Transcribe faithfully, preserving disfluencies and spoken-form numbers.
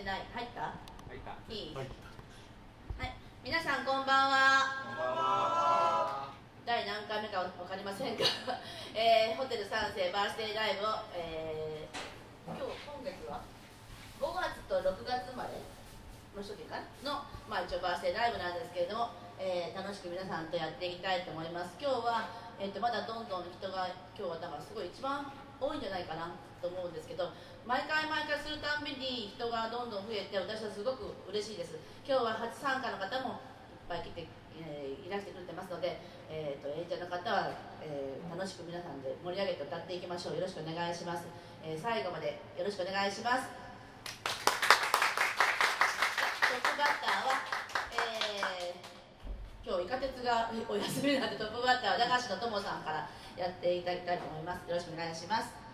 ってない。入った？ 入った。 いい？はい。皆さんこんばんは。 こんばんは。 第何回目かわかりませんが、えー、ホテル三世バースデーライブを、えー、今日今月はごがつとろくがつまでの初期かなの、まあ、一応バースデーライブなんですけれども、えー、楽しく皆さんとやっていきたいと思います。今日は、えー、とまだどんどん人が今日はだからすごい一番多いんじゃないかなと思うんですけど、毎回毎回するたんびに人がどんどん増えて、私はすごく嬉しいです。今日は初参加の方もいっぱい来て、えー、いらしてくれてますので、えー、と演者の方は、えー、楽しく皆さんで盛り上げて歌っていきましょう。よろしくお願いします。えー、最後までよろしくお願いします。トップバッターは、えー、今日イカ鉄がお休みなのでトップバッターは駄菓子のともさんからやっていただきたいと思います。よろしくお願いします。